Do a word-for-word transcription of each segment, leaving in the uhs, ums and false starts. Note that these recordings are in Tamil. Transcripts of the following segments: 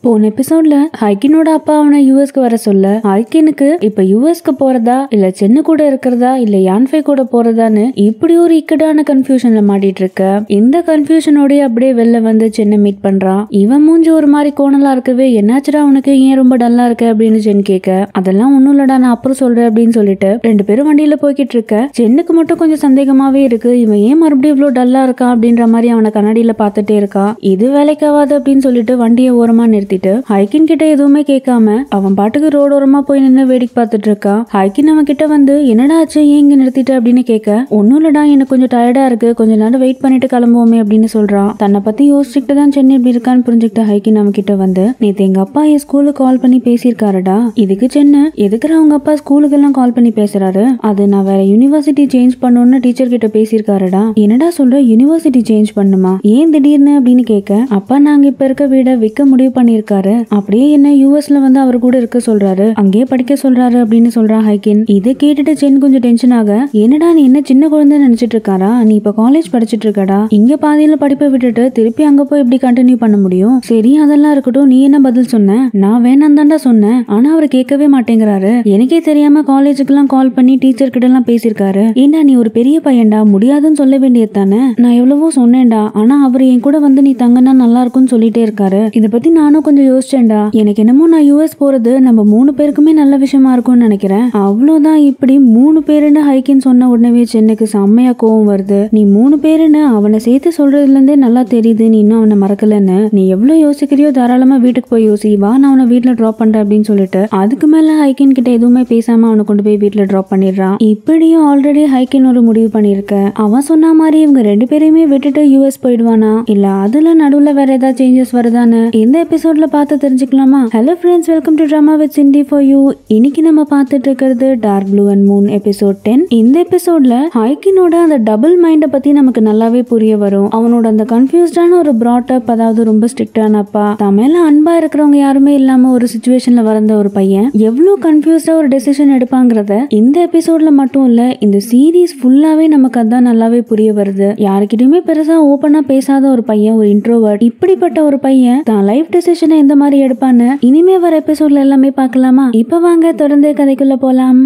போன எபிசோட்ல ஹைக்கினோட அப்பா அவனை யூஎஸ்க்கு வர சொல்ல ஹைக்கினுக்கு இப்ப யூஎஸ்க்கு போறதா இல்ல சென்னு கூட இருக்கிறதா இல்ல யான்ஃபை கூட போறதான்னு இப்படி ஒரு இக்கடான கன்ஃபியூஷன்ல மாட்டிட்டு இருக்க. இந்த கன்ஃபியூஷனோடய அப்படியே வெளில வந்து சென்னை மீட் பண்றான். இவன் மூஞ்சி ஒரு மாதிரி கோணலா இருக்கவே என்னாச்சுடா உனக்கு ஏன் ரொம்ப டல்லா இருக்க அப்படின்னு சென் கேட்க, அதெல்லாம் ஒண்ணும் இல்லடா நான் அப்புறம் சொல்றேன் அப்படின்னு சொல்லிட்டு ரெண்டு பேரும் வண்டியில போய்கிட்டு இருக்க. சென்னுக்கு மட்டும் கொஞ்சம் சந்தேகமாவே இருக்கு, இவன் ஏன் மறுபடியும் இவ்வளவு டல்லா இருக்கான் அப்படின்ற மாதிரி அவனை கண்ணாடியில பாத்துட்டே இருக்கா. இது வேலைக்காவாது அப்படின்னு சொல்லிட்டு வண்டியை ஓரமா நிறுத்திட்டு ஹைக்கின் கிட்ட எதுவுமே கேட்காம அவன் பாட்டுக்கு ரோடு ஓரமா போய் நின்று வேடிக்கை பார்த்துட்டு இருக்கா. ஹைக்கின் அவன் கிட்ட வந்து என்னடா ஆச்சு ஏன் இங்க நிறுத்திட்டு அப்படின்னு கேட்க, ஒன்னும் இல்லடா எனக்கு கொஞ்சம் டயர்டா இருக்கு, கொஞ்ச நேரம் வெயிட் பண்ணிட்டு கிளம்புவோமே அப்படின்னு சொல்றான். தன்னை பத்தி யோசிச்சுட்டு தான் சென்னை இப்படி இருக்கான்னு புரிஞ்சுக்கிட்ட ஹைக்கின் அவன் கிட்ட வந்து, நேத்து எங்க அப்பா என் ஸ்கூலுக்கு கால் பண்ணி பேசியிருக்காருடா. இதுக்கு சென்னை எதுக்குற அவங்க அப்பா ஸ்கூலுக்கு எல்லாம் கால் பண்ணி பேசுறாரு, அது நான் வேற யூனிவர்சிட்டி சேஞ்ச் பண்ணணும்னு டீச்சர் கிட்ட பேசியிருக்காருடா. என்னடா சொல்ற யூனிவர்சிட்டி சேஞ்ச் பண்ணுமா ஏன் திடீர்னு அப்படின்னு கேட்க, அப்பா நாங்க இப்ப இருக்க வீட விற்க முடிவு பண்ணிருக்காரு, அப்படியே என்ன யூஎஸ்ல வந்து அவர் கூட இருக்க சொல்றாரு, அங்கேயே படிக்க சொல்றாரு அப்படின்னு சொல்றான் ஹைக்கின். இதை கேட்டுட்டு சென் கொஞ்சம் டென்ஷன் ஆக, என்னடா நீ என்ன சின்ன குழந்தை நினைச்சிட்டு இருக்காரா, நீ இப்ப காலேஜ் படிச்சிட்டு இருக்கடா, இங்க பாதியில படிப்பை விட்டுட்டு திருப்பி அங்க போய் எப்படி கண்டினியூ பண்ண முடியும், சரி அதெல்லாம் இருக்கட்டும் நீ என்ன பதில் சொன்ன, நான் வேணாம் தான்டா சொன்னேன், ஆனா அவர் கேட்கவே மாட்டேங்கிறாரு, எனக்கே தெரியாம காலேஜுக்கு எல்லாம் கால் பண்ணி டீச்சர் கிட்ட எல்லாம் பேசியிருக்காரு, ஏண்டா நீ ஒரு பெரிய பையன்டா முடியாதுன்னு சொல்ல வேண்டியது தானே, நான் எவ்வளவோ சொன்னேன்டா, ஆனா அவர் என் கூட வந்து நீ தங்கன்னா நல்லா இருக்கும்னு சொல்லிட்டே இருக்காரு, இத பத்தி நானும் கொஞ்சம் யோசிச்சேன்டா, எனக்கு என்னமோ நான் யூஎஸ் போறது நம்ம மூணு பேருக்குமே நல்ல விஷயமா இருக்கும்னு நினைக்கிறேன், அவ்வளவுதான். இப்படி மூணு பேருன்னு ஹைக்கின் சொன்ன உடனே சென்னைக்கு செம்மையா கோவம் வருது. நீ மூணு பேருன்னு அவனை சேர்த்து சொல்றதுல இருந்தே நல்லா தெரியுது நீ இன்னும் அவனை மறக்கலன்னு, நீ எவ்வளவு யோசிக்கிறியோ தாராளமா வீட்டுக்கு போய் யோசி, வா நான் அவனை வீட்டுல டிராப் பண்றேன் அப்படின்னு சொல்லிட்டு அதுக்கு மேல ஹைக்கின் கிட்ட எதுவுமே பேசாம அவனை கொண்டு போய் வீட்டுல டிராப் பண்ணிடுறான். இப்படியும் ஆல்ரெடி ஹைக்கின் ஒரு முடிவு பண்ணிருக்க, அவன் சொன்ன மாதிரி இவங்க ரெண்டு பேரையுமே விட்டுட்டு யூஎஸ் போயிடுவானா இல்ல அதுல நடுவுல வேற ஏதாவது சேஞ்சஸ் வருதான்னு இந்த எபிசோட்ல பார்த்து தெரிஞ்சுக்கலாமா? Hello friends, welcome to drama with Cindy for you. இன்னைக்கு நம்ம பார்த்துட்டு இருக்கிறது dark blue and moon episode ten. இந்த எபிசோட்ல ஹைக்கினோட அந்த டபுள் மைண்ட பத்தி நமக்கு நல்லாவே புரிய வரும். அவனோட அந்த கன்ஃபியூஸ்டான ஒரு பிராட் அப், அதாவது ரொம்ப ஸ்ட்ரிக்டான அப்பா, தான் மேல அன்பா இருக்கிறவங்க யாருமே இல்லாம ஒரு சிச்சுவேஷன்ல வளர்ந்த ஒரு பையன் எவ்வளவு கன்ஃபியூஸ்டா ஒரு டெசிஷன் எடுப்பாங்கிறத இந்த எபிசோட்ல மட்டும் இல்ல இந்த சீரீஸ் ஃபுல்லாவே நமக்கு அதான் நல்லாவே புரிய வருது. யாருக்கிட்டயுமே பெருசா ஓப்பனா பேசாத ஒரு பையன், ஒரு இன்ட்ரோவர்ட், இப்படிப்பட்ட ஒரு பையன் தான் லைஃப் டெசிஷனை எந்த மாதிரி எடுப்பான்னு இனிமே வர எபிசோட்ல எல்லாமே பார்க்கலாமா? இப்ப வாங்க தொடர்ந்து கதைக்குள்ள போலாம்.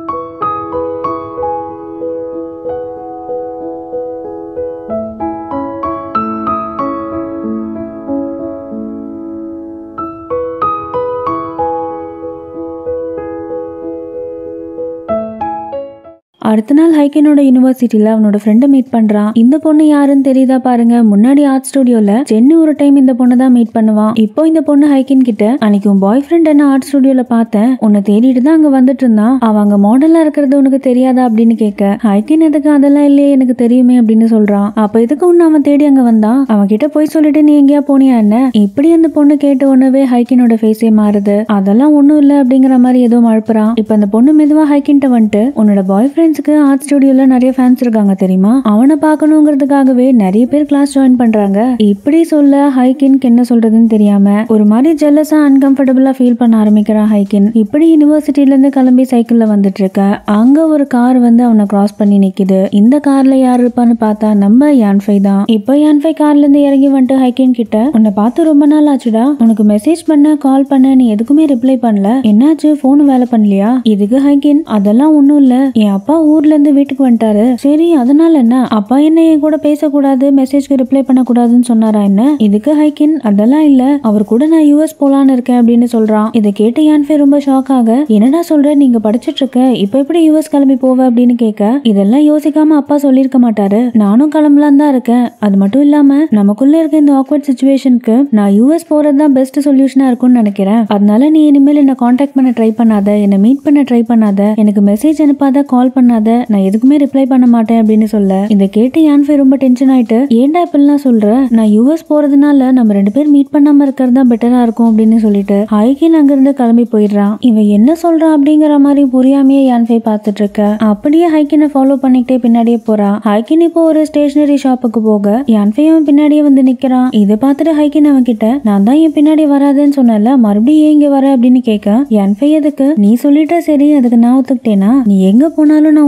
அடுத்த நாள் ஹைக்கினோட யூனிவர்சிட்டியில அவனோட ஃப்ரெண்டை மீட் பண்றான். இந்த பொண்ணு யாருன்னு தெரியுதா பாருங்க, முன்னாடி ஆர்ட் ஸ்டுடியோல சென்னு ஒரு டைம் இந்த பொண்ணு தான் மீட் பண்ணுவான். இப்போ இந்த பொண்ணு ஹைக்கின் கிட்ட, அன்னைக்கு உன் பாய் ஃப்ரெண்ட் என்ன ஆர்ட் ஸ்டுடியோல பார்த்தேன், உன்னை தேடிட்டு தான் அங்க வந்துட்டு இருந்தான், அவன் அங்க மாடலா இருக்கிறது உனக்கு தெரியாதா அப்படின்னு கேட்க, ஹைக்கின் எதுக்கு அதெல்லாம் இல்லையே எனக்கு தெரியுமே அப்படின்னு சொல்றான். அப்ப எதுக்கு உன்னை அவன் தேடி அங்க வந்தான், அவன் கிட்ட போய் சொல்லிட்டு நீ எங்கேயா போனியா என்ன? இப்படி அந்த பொண்ணு கேட்ட உடனே ஹைக்கினோட ஃபேஸே மாறுது. அதெல்லாம் ஒண்ணும் இல்ல அப்படிங்கிற மாதிரி ஏதோ மழுப்புறான். இப்ப அந்த பொண்ணு மெதுவா ஹைக்கின்ட்ட வந்துட்டு, உன்னோட பாய் ஃப்ரெண்ட்ஸ் ஆர்ட் ஸ்டுடியோல நிறைய ஃபேன்ஸ் இருக்காங்க தெரியுமா, அவனை பார்க்கணுங்கிறதுக்காகவே நிறைய பேர் கிளாஸ் ஜாயின் பண்றாங்க. இப்படி சொல்ல ஹைக்கின்க்கு என்ன சொல்றதுன்னு தெரியாம ஒரு மாதிரி ஜெல்லஸா அன்கம்ஃபர்டபுளா ஃபீல் பண்ண ஆரம்பிக்கிறான் ஹைக்கின். இப்படி யூனிவர்சிட்டில இருந்து கிளம்பி சைக்கிள்ல வந்துட்டு இருக்க, அங்க ஒரு கார் வந்து அவனை கிராஸ் பண்ணி நிக்குது. இந்த கார்ல யார் இருப்பான்னு பார்த்தா நம்ம யான்ஃபை தான். இப்போ யான்ஃபை கார்ல இருந்து இறங்கி வந்துட்டு ஹைக்கின் கிட்ட, உன்னை பார்த்து ரொம்ப நாள் ஆச்சுடா, உனக்கு மெசேஜ் பண்ண கால் பண்ண நீ எதுக்குமே ரிப்ளை பண்ணல, என்னாச்சு போன் வேலை பண்ணலையா? இதுக்கு ஹைக்கின், அதெல்லாம் ஒண்ணும் இல்ல, என் அப்பா ஊர்ல இருந்து வீட்டுக்கு வந்துட்டாரு, சரி அதனால என்ன, அப்பா என்ன என் கூட பேசக்கூடாது மெசேஜ்க்கு ரிப்ளை பண்ண கூடாதுன்னு சொன்னாரா என்ன? இதுக்கு ஹைக்கின், அதெல்லாம் இல்ல, அவர் கூட நான் யூஎஸ் போலான்னு இருக்கேன் அப்படின்னு சொல்றான். இதை கேட்டு யான்ஃபை ரொம்ப ஷாக் ஆக, என்னடா சொல்ற, நீங்க படிச்சிட்டு இருக்க, இப்ப எப்படி யூஎஸ் கிளம்பி போவ அப்படின்னு கேட்க, இதெல்லாம் யோசிக்காம அப்பா சொல்லிருக்க மாட்டாரு, நானும் கிளம்பலாம் தான் இருக்கேன், அது மட்டும் இல்லாம நமக்குள்ள இருக்க இந்த ஆக்வர்ட் சிச்சுவேஷனுக்கு நான் யூஎஸ் போறதுதான் பெஸ்ட் சொல்யூஷனா இருக்கும்னு நினைக்கிறேன், அதனால நீ இனிமேல் என்ன கான்டாக்ட் பண்ண ட்ரை பண்ணாத, என்ன மீட் பண்ண ட்ரை பண்ணாத, எனக்கு மெசேஜ் அனுப்பாத, கால் பண்ணாத, நான் எதுக்குமே ரிப்ளை பண்ண மாட்டேன் அப்படின்னு சொல்ல, இதை கேட்டு யான்ஃபை ரொம்ப டென்ஷன் ஆயிட்டு, ஏன்டா இப்பெல்லாம் சொல்ற, நான் யூஎஸ் போறதுனால நம்ம ரெண்டு பேர் மீட் பண்ணாம இருக்கிறதா பெட்டரா இருக்கும் அப்படின்னு சொல்லிட்டு ஹைக்கின் அங்கிருந்து கிளம்பி போயிடுறான். இவன் என்ன சொல்றான் அப்படிங்கிற மாதிரி புரியாமையே யான்ஃபை பார்த்துட்டு இருக்க, அப்படியே ஹைக்கினை ஃபாலோ பண்ணிக்கிட்டே பின்னாடியே போறான். ஹைக்கின் இப்போ ஒரு ஸ்டேஷனரி ஷாப்புக்கு போக யான்ஃபை அவன் பின்னாடியே வந்து நிக்கிறான். இதை பார்த்துட்டு ஹைக்கின் அவன் கிட்ட, நான் தான் என் பின்னாடி வராதுன்னு சொன்னல, மறுபடியும் ஏன் இங்க வர அப்படின்னு கேட்க, யான்ஃபை எதுக்கு, நீ சொல்லிட்ட சரி அதுக்கு நான் ஒத்துக்கிட்டேனா, நீ எங்க போனாலும் நான்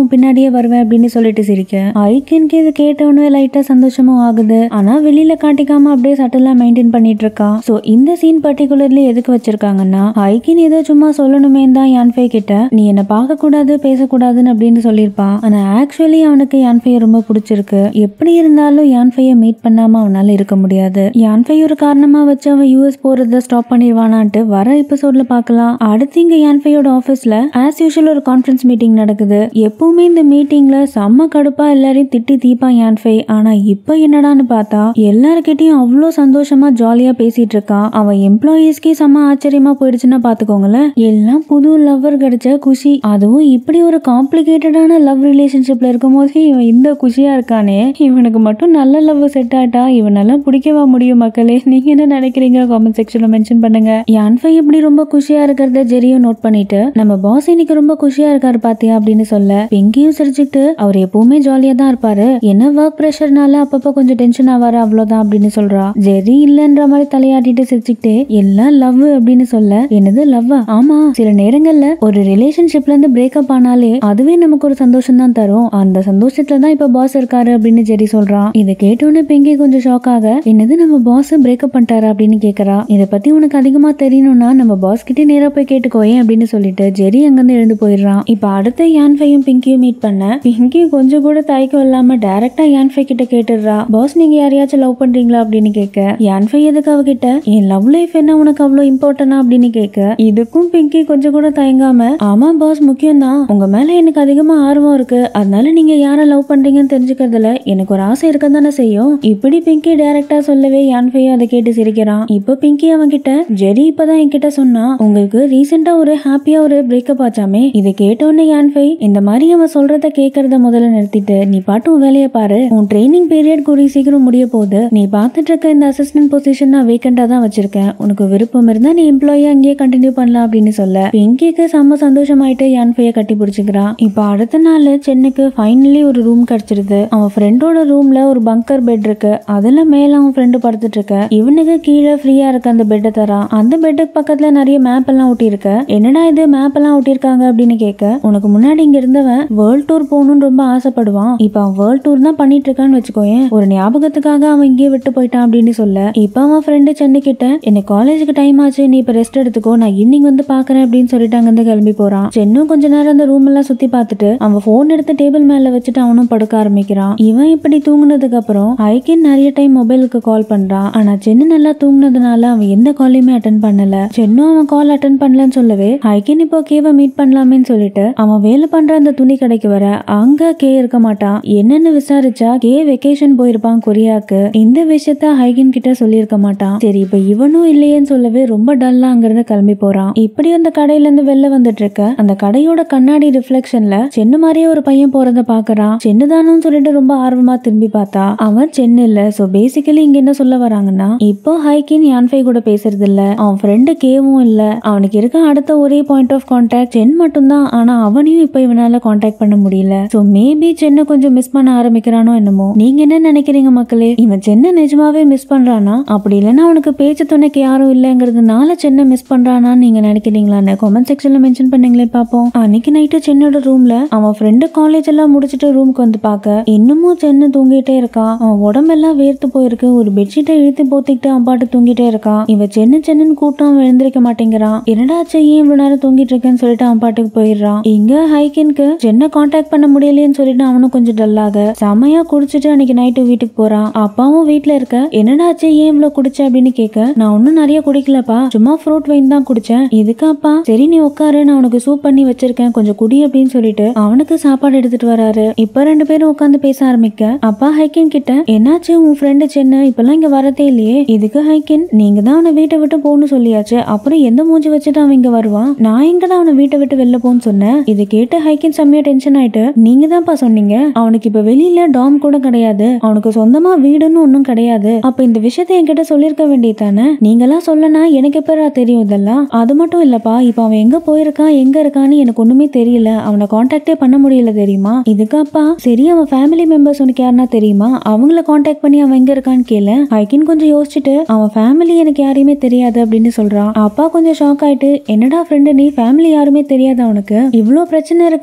உன் பின்னாடியே வருவேன் அப்படின்னு சொல்லிட்டு சிரிக்க ஐக்கின்க்கு இது கேட்டவனே லைட்டா சந்தோஷமும் ஆகுது. ஆனா வெளியில காட்டிக்காம அப்படியே சட்டலா மெயின்டைன் பண்ணிட்டு இருக்கா. சோ இந்த சீன் பர்டிகுலர்லி எதுக்கு வச்சிருக்காங்கன்னா ஐக்கின் ஏதோ சும்மா சொல்லணுமே தான் யான்ஃபை கிட்ட நீ என்ன பார்க்க கூடாது பேசக்கூடாதுன்னு அப்படின்னு சொல்லியிருப்பான். ஆனா ஆக்சுவலி அவனுக்கு யான்ஃபையை ரொம்ப பிடிச்சிருக்கு. எப்படி இருந்தாலும் யான்ஃபையை மீட் பண்ணாம அவனால இருக்க முடியாது. யான்ஃபை ஒரு காரணமா வச்சு அவன் யூஎஸ் போறத ஸ்டாப் பண்ணிடுவானான்ட்டு வர எபிசோட்ல பார்க்கலாம். அடுத்து இங்க யான்ஃபையோட ஆபீஸ்ல ஆஸ் யூஷுவல் ஒரு கான்ஃபரன்ஸ் மீட்டிங் நடக்குது. எப்பவுமே இந்த மீட்டிங்ல செம்ம கடுப்பா எல்லாரையும் திட்டி தீப்பான் யான்ஃபை. ஆனா இப்ப என்னடான்னு பார்த்தா எல்லார்கிட்டயும் அவ்வளோ சந்தோஷமா ஜாலியா பேசிட்டு இருக்கான். அவன் எம்ப்ளாயீஸ்க்கே செம்ம ஆச்சரியமா போயிடுச்சுன்னா பாத்துக்கோங்களேன். எல்லாம் புது லவ்வர் கிடைச்ச குஷி. அதுவும் இப்படி ஒரு காம்ப்ளிகேட்டடான லவ் ரிலேஷன்ஷிப்ல இருக்கும் போது இவன் இந்த குஷியா இருக்கானே. இவனுக்கு மட்டும் நல்ல லவ் செட் ஆட்டா இவனெல்லாம் பிடிக்கவா முடியும் மக்களே? நீங்க என்ன நினைக்கிறீங்க? காமெண்ட் செக்ஷன்ல மென்ஷன் பண்ணுங்க. யான்ஃபை இப்படி ரொம்ப குஷியா இருக்கிறத ஜெரியும் நோட் பண்ணிட்டு நம்ம பாஸ் இன்னைக்கு ரொம்ப குஷியா இருக்காரு பாத்தியா அப்படின்னு சொல்ல பிங்கியும் சிரிச்சுட்டு அவர் எப்பவுமே ஜாலியா தான் இருப்பாரு. என்ன ஒர்க் பிரஷர்னால அப்பப்ப கொஞ்சம் டென்ஷன் ஆவாரு அவ்வளவுதான் அப்படின்னு சொல்றா. ஜெரி இல்லன்ற மாதிரி தலையாட்டிட்டு சிரிச்சுக்கிட்டே எல்லாம் லவ் அப்படின்னு சொல்ல என்னது லவ்வா? ஆமா, சில நேரங்கள்ல ஒரு ரிலேஷன்ஷிப்ல இருந்து பிரேக்கப் ஆனாலே அதுவே நமக்கு ஒரு சந்தோஷம் தான் தரும். அந்த சந்தோஷத்துல தான் இப்ப பாஸ் இருக்காரு அப்படின்னு ஜெரி சொல்றான். இதை கேட்டோன்னு பிங்கி கொஞ்சம் ஷாக் ஆக என்னது நம்ம பாஸ் பிரேக்கப் பண்ணிட்டாரா அப்படின்னு கேக்குறா. இதை பத்தி உனக்கு அதிகமா தெரியணும்னா நம்ம பாஸ் கிட்ட நேரா போய் கேட்டுக்கோயே அப்படின்னு சொல்லிட்டு ஜெரி அங்கிருந்து எழுந்து போயிடுறான். இப்ப அடுத்த யான்ஃபையும் பிங்கியும் மீட் பண்ண பிங்கி கொஞ்சம் கூட தயக்கம் இல்லாம டைரக்டா யான்ஃபை கிட்ட கேட்டுடுறா. பாஸ் நீங்க யாரையாச்சும் லவ் பண்றீங்களா அப்படின்னு கேட்க யான்ஃபை எதுக்கு அவகிட்ட என் லவ் லைஃப் என்ன உனக்கு அவ்வளவு இம்பார்ட்டன்டா அப்படின்னு கேட்க இதுக்கும் பிங்கி கொஞ்சம் கூட தயங்காம ஆமா பாஸ் முக்கியம் தான். உங்க மேல எனக்கு அதிகமா ஆர்வம் இருக்கு. அதனால நீங்க யார லவ் பண்றீங்கன்னு தெரிஞ்சுக்கிறதுல எனக்கு ஒரு ஆசை இருக்க தானே செய்யும். இப்படி பிங்கி டைரக்டா சொல்லவே யான்ஃபையும் அதை கேட்டு சிரிக்கிறான். இப்போ பிங்கி அவன் கிட்ட ஜெரி இப்பதான் என்கிட்ட சொன்னா உங்களுக்கு ரீசெண்டா ஒரு ஹாப்பியா ஒரு பிரேக்கப் ஆச்சாமே. இதை கேட்டோன்னு யான்ஃபை இந்த மாதிரி அவன் சொல்றத கேட்கறத முதல்ல நிறுத்திட்டு நீ பாட்டு உன் வேலையை பாரு. உன் ட்ரைனிங் பீரியட் கூடிய சீக்கிரம் முடிய போகுது. நீ பாத்துட்டு இருக்க இந்த அசிஸ்டன்ட் பொசிஷன் நான் வேக்கண்டா தான் வச்சிருக்கேன். உனக்கு விருப்பம் இருந்தா நீ எம்ப்ளாயா அங்கேயே கண்டினியூ பண்ணலாம் அப்படின்னு சொல்ல பிங்கிக்கு செம்ம சந்தோஷமாயிட்டு யான்ஃபைய கட்டி பிடிச்சுக்கிறான். இப்ப அடுத்த நாள் சென்னுக்கு ஃபைனலி ஒரு ரூம் கிடைச்சிருது. அவன் ஃப்ரெண்டோட ரூம்ல ஒரு பங்கர் பெட் இருக்கு. அதுல மேல அவன் ஃப்ரெண்டு படுத்துட்டு இருக்க இவனுக்கு கீழே ஃப்ரீயா இருக்க அந்த பெட்டை தரான். அந்த பெட்டுக்கு பக்கத்துல நிறைய மேப் எல்லாம் ஒட்டி இருக்க என்னடா இது மேப் எல்லாம் ஒட்டிருக்காங்க அப்படின்னு கேட்க உனக்கு முன்னாடி இங்க இருந்தவன் வேர்ல்ட் டூர் போகணும்னு ரொம்ப ஆசைப்படுவான். இப்ப அவன் வேர்ல்ட் டூர் தான் பண்ணிட்டு இருக்கான்னு வச்சுக்கோயேன். ஒரு ஞாபகத்துக்காக அவன் இங்கே விட்டு போயிட்டான் அப்படின்னு சொல்ல இப்ப அவன் ஃப்ரெண்டு சென்னை கிட்ட எனக்கு காலேஜுக்கு டைம் ஆச்சு, நீ இப்ப ரெஸ்ட் எடுத்துக்கோ, நான் ஈவினிங் வந்து பாக்குறேன் அப்படின்னு சொல்லிட்டு அங்கிருந்து கிளம்பி போறான். சென்னும் கொஞ்ச நேரம் அந்த ரூம் எல்லாம் சுத்தி பார்த்துட்டு அவன் போன் எடுத்து டேபிள் மேல வச்சுட்டு அவனும் படுக்க ஆரம்பிக்கிறான். இவன் இப்படி தூங்குனதுக்கு அப்புறம் ஐக்கின் நிறைய டைம் மொபைலுக்கு கால் பண்றான். ஆனா சென்னு நல்லா தூங்குனதுனால அவன் எந்த காலையுமே அட்டன் பண்ணல. சென்னும் அவன் கால் அட்டன் பண்ணலன்னு சொல்லவே ஐக்கின் இப்போ கேவை மீட் பண்ணலாமேன்னு சொல்லிட்டு அவன் வேலை பண்ற அந்த துணி கடைக்கு வர அங்க கே இருக்க மாட்டான். என்னன்னு விசாரிச்சா கே வெக்கேஷன் போயிருப்பான் கொரியாக்கு. இந்த விஷயத்த ஹைகின் கிட்ட சொல்லியிருக்க மாட்டான். சரி இப்ப இவனும் இல்லையேன்னு சொல்லவே ரொம்ப டல்லா அங்கிருந்து கிளம்பி போறான். இப்படி அந்த கடையில இருந்து வெளில வந்துட்டு இருக்க அந்த கடையோட கண்ணாடி ரிஃப்ளெக்ஷன்ல சென்னு மாதிரியே ஒரு பையன் போறத பாக்குறான். சென்னுதானும் சொல்லிட்டு ரொம்ப ஆர்வமா திரும்பி பார்த்தா அவன் சென்னு இல்ல. சோ பேசிக்கலி இங்க என்ன சொல்ல வராங்கன்னா இப்போ ஹைகின் யான்ஃபை கூட பேசுறது இல்ல, அவன் ஃப்ரெண்டு கேவும் இல்ல. அவனுக்கு இருக்க அடுத்த ஒரே பாயிண்ட் ஆஃப் கான்டாக்ட் சென் மட்டும் தான். ஆனா அவனையும் இப்ப இவனால கான்டாக்ட் பண்ண முடியல. சோ மேபி சென்னை கொஞ்சம் மிஸ் பண்ண ஆரம்பிக்கிறானோ என்னமோ. நீங்க என்ன நினைக்கிறீங்க மக்களே? இவன் சென்னை நிஜமாவே மிஸ் பண்றானா அப்படி இல்லைன்னா அவனுக்கு பேச்சு துணைக்கு யாரும் இல்லங்கிறதுனால சென்னை மிஸ் பண்றானான்னு நீங்க நினைக்கிறீங்களான்னு கமெண்ட் செக்ஷன்ல மென்ஷன் பண்ணீங்களே பாப்போம். அன்னைக்கு நைட்டு சென்னோட ரூம்ல அவன் ஃப்ரெண்டு காலேஜ் எல்லாம் முடிச்சிட்டு ரூமுக்கு வந்து பார்க்க இன்னமும் சென்னு தூங்கிட்டே இருக்கான். அவன் உடம்பெல்லாம் வேர்த்து போயிருக்கு. ஒரு பெட்ஷீட்டை இழுத்து போத்திக்கிட்டு அவன் பாட்டு தூங்கிட்டே இருக்கான். இவன் சென்னு சென்னு கூட்டம் அவன் எழுந்திருக்க மாட்டேங்கிறான். என்னடாச்சு ஏன் இவ்வளவு நேரம் தூங்கிட்டு இருக்கேன்னு சொல்லிட்டு அவன் பாட்டுக்கு போயிடுறான். இங்க ஹைக்கின்க்கு சென்னை கான்டாக்ட் பண்ண முடியலையேன்னு சொல்லிட்டு அவனும் கொஞ்சம் டல்லாக செமையா குடிச்சிட்டு அன்னைக்கு நைட்டு வீட்டுக்கு போறான். அப்பாவும் வீட்டுல இருக்க என்னடாச்சு ஏன் இவ்வளவு குடிச்ச அப்படின்னு கேட்க நான் ஒன்னும் நிறைய குடிக்கலப்பா, சும்மா ஃப்ரூட் வைன் தான் குடிச்சேன். இதுக்காப்பா? சரி நீ உட்காரு, நான் உனக்கு சூப் பண்ணி வச்சிருக்கேன், கொஞ்சம் குடி அப்படின்னு சொல்லிட்டு அவனுக்கு சாப்பாடு எடுத்துட்டு வராரு. இப்ப ரெண்டு பேரும் உட்காந்து பேச ஆரம்பிக்க அப்பா ஹைக்கின் கிட்ட என்னாச்சு உன் ஃப்ரெண்டு சென்னை இப்பெல்லாம் இங்க வரதே இல்லையே? இதுக்கு ஹைக்கின் நீங்க தான் அவனை வீட்டை விட்டு போன்னு சொல்லியாச்சு, அப்புறம் எந்த மூஞ்சி வச்சுட்டு அவன் இங்க வருவான்? நான் எங்கதான் அவனை வீட்டை விட்டு வெளில போன்னு சொன்னேன். இது கேட்டு ஹைக்கின் செம்மையா டென்ஷன் ஆயிட்டு நீங்க தான்ப்பா சொன்னீங்க அவனுக்கு இப்ப வெளியில டாம் கூட கிடையாது, அவனுக்கு சொந்தமா வீடுன்னு ஒன்னும் கிடையாது. அப்ப இந்த விஷயத்த என்கிட்ட சொல்லிருக்க வேண்டியதானே? நீங்கெல்லாம் சொல்லனா எனக்கு எப்பரா தெரியும் இதெல்லாம்? அது மட்டும் இல்லப்பா, இப்ப அவன் எங்க போயிருக்கான் எங்க இருக்கான்னு எனக்கு ஒண்ணுமே தெரியல, அவனை கான்டாக்டே பண்ண முடியல தெரியுமா? இதுக்காப்பா சரி அவன் ஃபேமிலி மெம்பர்ஸ் உனக்கு யாருன்னா தெரியுமா, அவங்கள கான்டாக்ட் பண்ணி அவன் எங்க இருக்கான்னு கேளு. ஹைக்கின் கொஞ்சம் யோசிச்சுட்டு அவன் ஃபேமிலி எனக்கு யாரையுமே தெரியாது அப்படின்னு சொல்றான். அப்பா கொஞ்சம் ஷாக் ஆயிட்டு என்னடா ஃப்ரெண்டு நீ ஃபேமிலி யாருமே தெரியாது அவனுக்கு, இவ்வளவு பிரச்சனை இருக்குன்னு அவன் வாய்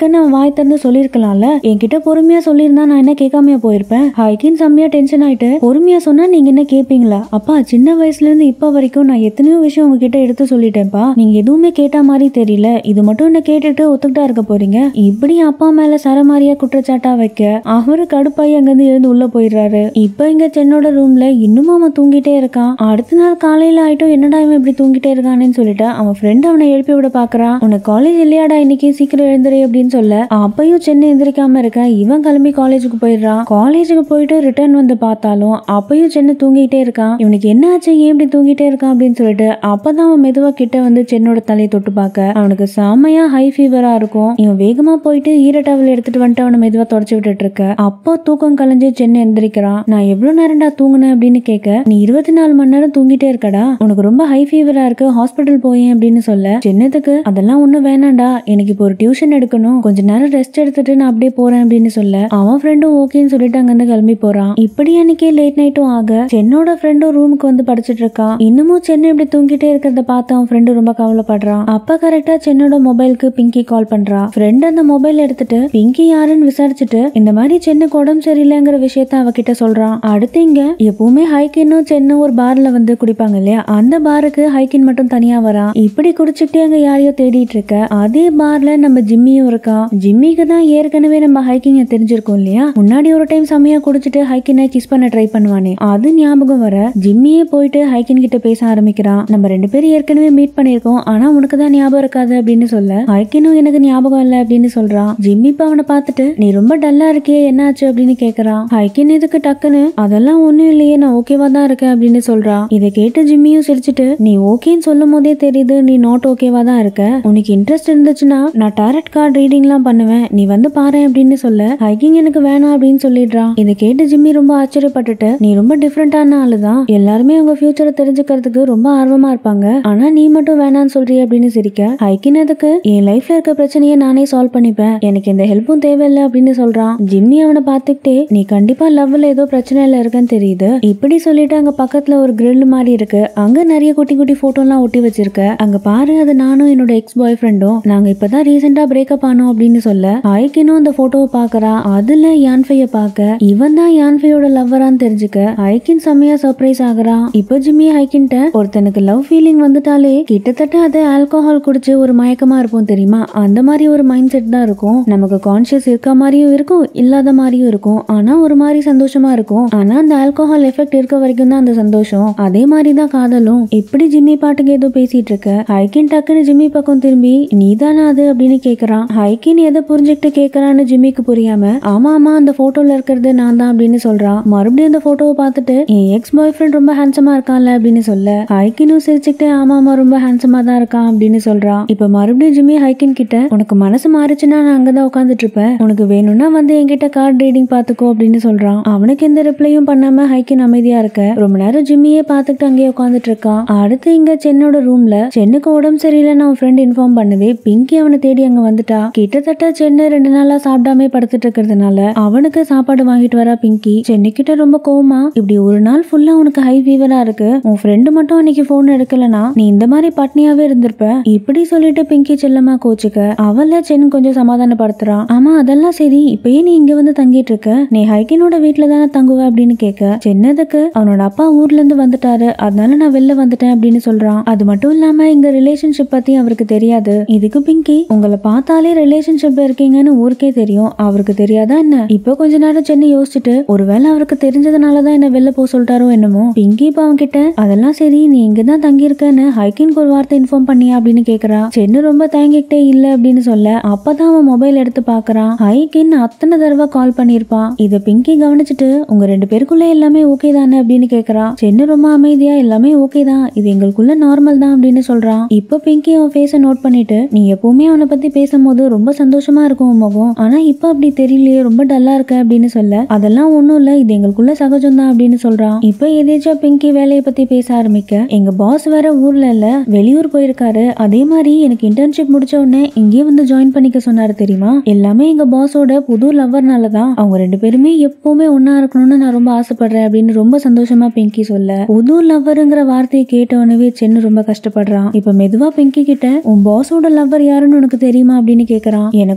வாய் திறந்து சொல்லிருக்கலாம்ல, என்கிட்ட பொறுமையா சொல்லியிருந்தா நான் என்ன கேட்காமையா போயிருப்பேன். ஹைக்கின் செம்மையா டென்ஷன் ஆயிட்டு, பொறுமையா சொன்னா நீங்க என்ன கேட்பீங்களா? அப்பா, சின்ன வயசுல இருந்து இப்ப வரைக்கும் நான் எத்தனையோ விஷயம் உங்ககிட்ட எடுத்து சொல்லிட்டேன்ப்பா, நீங்க எதுவுமே கேட்ட மாதிரி தெரியல, இது மட்டும் என்ன கேட்டுட்டு ஒத்துக்கிட்டா இருக்க போறீங்க? இப்படி அப்பா மேல சரமாரியா குற்றச்சாட்டா வைக்க அவரு கடுப்பாய் அங்கிருந்து எழுந்து உள்ள போயிடுறாரு. இப்ப இங்க சென்னோட ரூம்ல இன்னும் அவன் தூங்கிட்டே இருக்கான். அடுத்த நாள் காலையில ஆயிட்டும், என்னடா இவன் இப்படி தூங்கிட்டே இருக்கானேன்னு சொல்லிட்டு அவன் ஃப்ரெண்ட் அவனை எழுப்பி விட பாக்குறான். உனக்கு காலேஜ் இல்லையாடா இன்னைக்கு, சீக்கிரம் எழுந்துரு அப்படின்னு சொல்ல அப்பயும் சென்னை எந்திரிக்காம இருக்க இவன் கிளம்பி காலேஜுக்கு போயிடுறான். காலேஜுக்கு போயிட்டு ரிட்டர்ன் வந்து பார்த்தாலும் அப்பயும் சென்னை தூங்கிட்டே இருக்கான். இவனுக்கு என்ன ஆச்சு, ஏன் இப்படி தூங்கிட்டே இருக்கான் அப்படின்னு சொல்லிட்டு அப்பதான் அவன் மெதுவா கிட்ட வந்து சென்னோட தலையை தொட்டு பார்க்க அவனுக்கு செமையா ஹை ஃபீவரா இருக்கும். இவன் வேகமா போயிட்டு ஈர டவல் எடுத்துட்டு வந்துட்டு அவனை மெதுவா தொடச்சு விட்டுட்டு இருக்க அப்போ தூக்கம் கலைஞ்சு சென்னை எந்திரிக்கிறான். நான் எவ்வளவு நேரம்டா தூங்குனேன் அப்படின்னு கேட்க, நீ இருபத்தி நாலு மணி நேரம் தூங்கிட்டே இருக்கடா, உனக்கு ரொம்ப ஹை ஃபீவரா இருக்கு, ஹாஸ்பிட்டல் போயேன் அப்படின்னு சொல்ல சென்னத்துக்கு அதெல்லாம் ஒண்ணும் வேணாண்டா, எனக்கு இப்போ ஒரு டியூஷன் எடுக்கணும், கொஞ்ச நேரம் ரெஸ்ட் எடுத்துட்டு நான் அப்படியே போறேன் அப்படின்னு சொல்ல அவன் ஃப்ரெண்டும் ஓகேன்னு சொல்லிட்டு அங்கிருந்து கிளம்பி போறான். இப்படி அன்னைக்கு லேட் நைட்டும் ஆக சென்னோட ஃப்ரெண்டும் ரூமுக்கு வந்து படிச்சுட்டு இருக்கான். இன்னமும் சென்னை இப்படி தூங்கிட்டே இருக்கிறத பார்த்து அவன் ஃப்ரெண்டு ரொம்ப கவலைப்படுறான். அப்ப கரெக்டா சென்னோட மொபைலுக்கு பிங்கி கால் பண்றா. ஃப்ரெண்ட் அந்த மொபைல் எடுத்துட்டு பிங்கி யாருன்னு விசாரிச்சுட்டு இந்த மாதிரி சென்னுக்கு உடம்பு சரியில்லைங்கிற விஷயத்த அவகிட்ட சொல்றான். அடுத்து இங்க எப்பவுமே ஹைக்கினும் சென்னும் ஒரு பார்ல வந்து குடிப்பாங்க இல்லையா, அந்த பாருக்கு ஹைக்கின் மட்டும் தனியா வரான். இப்படி குடிச்சுக்கிட்டே அங்க யாரையோ தேடிட்டு இருக்க அதே பார்ல நம்ம ஜிம்மியும் இருக்கான். ஜிம்மிக்கு தான் ஏற்கனவே நம்ம ஹைக்கிங்க தெரிஞ்சிருக்கோம் இல்லையா, முன்னாடி ஒரு டைம் செமையா குடிச்சிட்டு ஹைக்கினை கிஸ் பண்ண ட்ரை பண்ணுவானே, அது ஞாபகம் வர ஜிம்மியே போயிட்டு ஹைக்கின் கிட்ட பேச ஆரம்பிக்கிறான். நம்ம ரெண்டு பேரும் ஏற்கனவே மீட் பண்ணிருக்கோம், ஆனா உனக்கு தான் ஞாபகம் இருக்காது அப்படின்னு சொல்ல ஹைக்கினும் எனக்கு ஞாபகம் இல்ல அப்படின்னு சொல்றான். ஜிம்மி இப்ப அவனை பார்த்துட்டு நீ ரொம்ப டல்லா இருக்கே, என்னாச்சு அப்படின்னு கேக்குறான். ஹைக்கின் இதுக்கு டக்குன்னு அதெல்லாம் ஒண்ணும் இல்லையே, நான் ஓகேவா தான் இருக்கேன் அப்படின்னு சொல்றான். இதை கேட்டு ஜிம்மியும் சிரிச்சுட்டு, நீ ஓகேன்னு சொல்லும் போதே தெரியுது நீ நாட் ஓகேவா தான் இருக்க, உனக்கு இன்ட்ரெஸ்ட் இருந்துச்சுன்னா நான் டாரட் கார்டு ரீடிங் எல்லாம் பண்ணுவேன், நீ வந்து பாரு அப்படின்னு சொல்ல ஹைக்கிங் எனக்கு வேணாம் அப்படின்னு சொல்லிடுறான். இதை கேட்டு ஜிம்மி ரொம்ப ஆச்சரியப்பட்டுட்டு, நீ ரொம்ப டிஃப்ரெண்டான ஆளுதான், எல்லாருமே உங்க ஃபியூச்சரை தெரிஞ்சுக்கிறதுக்கு ரொம்ப ஆர்வமா இருப்பாங்க, ஆனா நீ மட்டும் வேணான்னு சொல்றிய அப்படின்னு சிரிக்க ஹைக்கின் அதுக்கு என் லைஃப்ல இருக்க பிரச்சனையை நானே சால்வ் பண்ணிப்பேன், எனக்கு எந்த ஹெல்ப்பும் தேவையில்லை அப்படின்னு சொல்றான். ஜிம்மி அவனை பார்த்துக்கிட்டே, நீ கண்டிப்பா லவ்ல ஏதோ பிரச்சனையில இருக்கன்னு தெரியுது, இப்படி சொல்லிட்டு அங்க பக்கத்துல ஒரு கிரில் மாதிரி இருக்கு, அங்க நிறைய குட்டி குட்டி போட்டோ எல்லாம் ஒட்டி வச்சிருக்க, அங்க பாரு அது நானும் என்னோட எக்ஸ் பாய் ஃப்ரெண்டும் நாங்க இப்பதான் ரீசெண்டா பிரேக்கப் ஆனோம் அப்படின்னு சொல்ல ஹைக்கினும் அந்த போட்டோவை பாக்குறா. அதுல யான்ஃபைய பாக்க இவன் தான் யான்ஃபையோட லவ்வரான்னு தெரிஞ்சுக்க ஹைக்கின் செம்மையா சர்ப்ரைஸ் ஆகுறான். இப்ப ஜிம்மி ஹைக்கின்ட்ட ஒருத்தனுக்கு லவ் ஃபீலிங் வந்துட்டாலே கிட்டத்தட்ட அது ஆல்கோஹால் குடிச்சு ஒரு மயக்கமா இருப்போம் தெரியுமா, அந்த மாதிரி ஒரு மைண்ட் செட் தான் இருக்கும். நமக்கு கான்சியஸ் இருக்க மாதிரியும் இருக்கும், இல்லாத மாதிரியும் இருக்கும், ஆனா ஒரு மாதிரி சந்தோஷமா இருக்கும், ஆனா அந்த ஆல்கோஹால் எஃபெக்ட் இருக்க வரைக்கும் தான் அந்த சந்தோஷம், அதே மாதிரி தான் காதலும். இப்படி ஜிம்மி பாட்டுக்கு ஏதோ பேசிட்டு இருக்க ஹைக்கின் டக்குன்னு ஜிம்மி பக்கம் திரும்பி நீதானா அது அப்படின்னு கேக்குறான். ஹைக்கின் எதை புரிஞ்சுக்கிட்டு கேக்குறான்னு ஜிம்மிக்கு புரியாம, ஆமா ஆமா அந்த போட்டோல இருக்கிறது நான் தான் அப்படின்னு சொல்றான். மறுபடியும் அந்த போட்டோவை பார்த்துட்டு என் எக்ஸ் பாய் ஃப்ரெண்ட் ரொம்ப ஹேண்ட்ஸமா இருக்கான்ல அப்படின்னு சொல்ல ஹைக்கினும் சிரிச்சுக்கிட்டு ஆமா ஆமா ரொம்ப ஹேண்ட்ஸமா தான் இருக்கான் அப்படின்னு சொல்றான். இப்ப மறுபடியும் ஜிம்மி ஹைக்கின் கிட்ட, உனக்கு மனசு மாறிச்சுன்னா நான் அங்கதான் உட்காந்துட்டு இருப்பேன், உனக்கு வேணும்னா வந்து என்கிட்ட கார்டு ரீடிங் பாத்துக்கோ அப்படின்னு சொல்றான். அவனுக்கு எந்த ரிப்ளையும் பண்ணாம ஹைக்கின் அமைதியா இருக்க ரொம்ப நேரம் ஜிம்மியே பார்த்துட்டு அங்கேயே உட்காந்துட்டு இருக்கான். அடுத்து இங்க சென்னோட ரூம்ல சென்னுக்கு உடம்பு சரியில்லைன்னு அவன் ஃப்ரெண்ட் இன்ஃபார்ம் பண்ணவே பிங்கி அவனை தேடி அங்க வந்துட்டா. கிட்டத்தட்ட சென்னை ரெண்டு நாளா சாப்பிடாம படுத்துட்டு இருக்கிறதுனால அவனுக்கு சாப்பாடு வாங்கிட்டு வரா பிங்கி. சென்னைக்கிட்ட ரொம்ப கோவமா, இப்படி ஒரு நாள் ஃபுல்லா உனக்கு ஹை ஃபீவரா இருக்கு, உன் ஃப்ரெண்டு மட்டும் அன்னைக்கு போன் எடுக்கலனா நீ இந்த மாதிரி பட்னியாவே இருந்திருப்ப, இப்படி சொல்லிட்டு பிங்கி செல்லமா கோச்சுக்க அவள சென் கொஞ்சம் சமாதானப்படுத்துறான். ஆமா அதெல்லாம் சரி, இப்பயே நீ இங்க வந்து தங்கிட்டு இருக்க, நீ ஹைக்கினோட வீட்டுல தானே தங்குவ அப்படின்னு கேட்க சென்னதுக்கு அவனோட அப்பா ஊர்ல இருந்து வந்துட்டாரு, அதனால நான் வெளில வந்துட்டேன் அப்படின்னு சொல்றான். அது மட்டும் இல்லாம இங்க ரிலேஷன்ஷிப் பத்தி அவருக்கு தெரியாது. இதுக்கு பிங்கி, உங்களை பார்த்தாலே ரிலேஷன்ஷிப் இருக்கீங்கன்னு ஊருக்கே தெரியும், அவருக்கு தெரியாதா என்ன? இப்போ கொஞ்ச நேரம் சென்னை யோசிச்சுட்டு, ஒருவேளை அவருக்கு தெரிஞ்சதுனாலதான் என்ன வெளில போக சொல்லிட்டாரோ என்னமோ. பிங்கி இப்ப அவன் கிட்ட, அதெல்லாம் சரி நீ இங்கதான் தங்கி இருக்கன்னு ஹைக்கின்க்கு ஒரு வார்த்தை இன்ஃபார்ம் பண்ணியா அப்படின்னு கேக்குறா. சென்னு ரொம்ப தயங்கிக்கிட்டே இல்ல அப்படின்னு சொல்ல அப்பதான் அவன் மொபைல் எடுத்து பாக்குறான். ஹைக்கின் அத்தனை தடவை கால் பண்ணிருப்பான். இத பிங்கி கவனிச்சுட்டு, உங்க ரெண்டு பேருக்குள்ள எல்லாமே ஓகே தானே அப்படின்னு கேக்குறான். சென்னு ரொம்ப அமைதியா, எல்லாமே ஓகே தான், இது எங்களுக்குள்ள நார்மல் தான் அப்படின்னு சொல்றான். இப்ப பிங்கி அவன் ஃபேஸ நோட் பண்ணிட்டு, நீ எப்பவுமே அவனை பத்தி பேசும்போது ரொம்ப சந்தோஷமா இருக்கும் முகம், ஆனா இப்ப அப்படி தெரியலையே, ரொம்ப டல்லா இருக்க அப்படின்னு சொல்ல அதெல்லாம் ஒண்ணும் இல்ல, இது எங்களுக்குள்ள சகஜம் தான் அப்படின்னு சொல்றான். இப்ப எதேச்சா பிங்கி வேலையை பத்தி பேச ஆரம்பிக்க, எங்க பாஸ் வேற ஊர்ல இல்ல வெளியூர் போயிருக்காரு, அதே மாதிரி எனக்கு இன்டர்ன்ஷிப் முடிச்ச உடனே இங்கே வந்து ஜாயின் பண்ணிக்க சொன்னாரு தெரியுமா, எல்லாமே எங்க பாஸோட புது லவ்வர்னாலதான், அவங்க ரெண்டு பேருமே எப்பவுமே ஒன்னா இருக்கணும்னு நான் ரொம்ப ஆசைப்படுறேன் அப்படின்னு ரொம்ப சந்தோஷமா பிங்கி சொல்ல புது லவ்வருங்கிற வார்த்தையை கேட்டவனவே சென்னு ரொம்ப கஷ்டப்படுறான். இப்ப மெதுவா பிங்கி கிட்ட, உன் பாஸோட லவ்வர் யாருன்னு உனக்கு தெரியுமா அப்படின்னு கேக்குறான். எனக்கு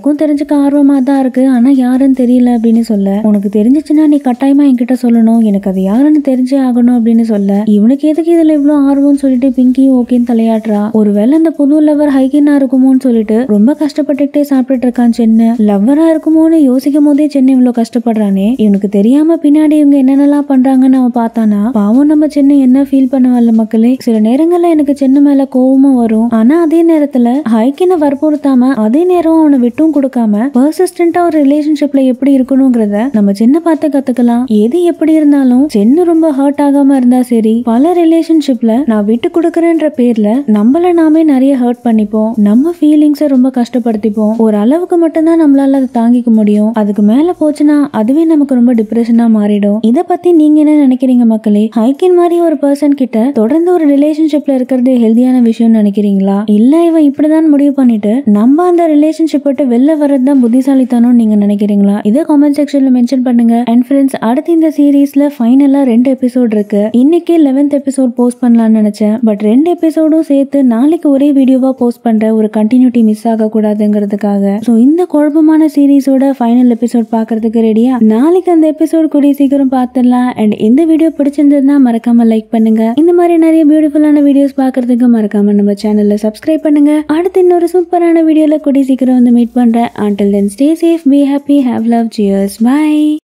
எனக்கும் தெரிஞ்சுக்க ஆர்வமா தான் இருக்கு, ஆனா யாருன்னு தெரியல அப்படின்னு சொல்ல, உனக்கு தெரிஞ்சிச்சுன்னா நீ கட்டாயமா என்கிட்ட சொல்லணும், எனக்கு அது யாருன்னு தெரிஞ்சே ஆகணும் அப்படின்னு சொல்ல, இவனுக்கு எதுக்கு இதுல இவ்வளவு ஆர்வம்னு சொல்லிட்டு பிங்கி ஓகேன்னு தலையாடுறா. ஒருவேளை அந்த புது லவர் ஹைகினா இருக்குமோன்னு சொல்லிட்டு ரொம்ப கஷ்டப்பட்டுட்டே சாப்பிட்டுட்டு இருக்கான் சென்னு. லவ்வரா இருக்குமோன்னு யோசிக்கும் போதே சென்னு இவ்வளவு கஷ்டப்படுறானே, இவனுக்கு தெரியாம பின்னாடி இவங்க என்னென்னலாம் பண்றாங்கன்னு அவன் பார்த்தானா பாவம் நம்ம சென்னு என்ன ஃபீல் பண்ணுவாள்ல மக்களே. சில நேரங்கள்ல எனக்கு சென்னு மேல கோவமும் வரும், ஆனா அதே நேரத்துல ஹைக்கினை வற்புறுத்தாம அதே நேரம் அவனை விட்டும் கொடுக்காம பர்சிஸ்டன்டா ஒரு ரிலேஷன்ஷிப்ல எப்படி இருக்கணும்ங்கறத நம்ம சென்னை பார்த்து கத்துக்கலாம். எது எப்படி இருந்தாலும் சென்னு ரொம்ப ஹர்ட் ஆகாம இருந்தா சரி. பல ரிலேஷன்ஷிப்ல நான் விட்டு கொடுக்கறேன்ற பேர்ல நம்மள நாமே நிறைய ஹர்ட் பண்ணிப்போம், நம்ம ஃபீலிங்ஸை ரொம்ப கஷ்டப்படுத்திப்போம். ஒரு அளவுக்கு மட்டும்தான் நம்மளால அதை தாங்கிக்க முடியும், அதுக்கு மேல போச்சுன்னா அதுவே நமக்கு ரொம்ப டிப்ரெஷனா மாறிடும். இத பத்தி நீங்க என்ன நினைக்கிறீங்க மக்களே? ஹைக்கின் மாதிரி ஒரு பர்சன் கிட்ட தொடர்ந்து ஒரு ரிலேஷன்ஷிப்ல இருக்கிறது ஹெல்தியான விஷயம் நினைக்கிறீங்களா, இல்ல இவன் இப்படிதான் முடிவு பண்ணிட்டு நம்ம அந்த ரிலேஷன்ஷிப் விட்டு வெளில வர்றதுதான் புத்திசாலித்தனம் நீங்க நினைக்கிறீங்களா? இதை காமெண்ட் செக்ஷன்ல மென்ஷன் பண்ணுங்க. அண்ட் ஃப்ரெண்ட்ஸ், அடுத்து இந்த சீரீஸ்ல ஃபைனலா ரெண்டு எபிசோட் இருக்கு. இன்னைக்கு லெவன்த் எபிசோட் போஸ்ட் பண்ணலாம்னு நினைச்சேன், பட் ரெண்டு எபிசோடும் சேர்த்து நாளைக்கு ஒரே வீடியோவா போஸ்ட் பண்ற ஒரு கண்டினியூட்டி மிஸ் ஆக கூடாதுங்கிறதுக்காக சோ இந்த குழப்பமான சீரீஸோட ஃபைனல் எபிசோட் பாக்குறதுக்கு ரெடியா? நாளைக்கு அந்த எபிசோட் கூடிய சீக்கிரம் பார்த்துடலாம். அண்ட் இந்த வீடியோ பிடிச்சிருந்ததுன்னா மறக்காம லைக் பண்ணுங்க. இந்த மாதிரி நிறைய பியூட்டிஃபுல்லான வீடியோஸ் பாக்குறதுக்கு மறக்காம நம்ம சேனல்ல சப்ஸ்கிரைப் பண்ணுங்க. அடுத்து இன்னொரு சூப்பரான வீடியோல கூடிய சீக்கிரம் வந்து மீட் பண்றேன். Until then, stay safe, be happy, have love, cheers, bye.